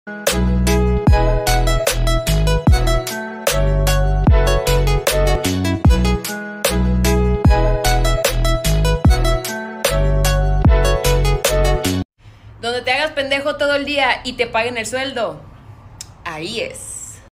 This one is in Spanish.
Donde te hagas pendejo todo el día y te paguen el sueldo, ahí es.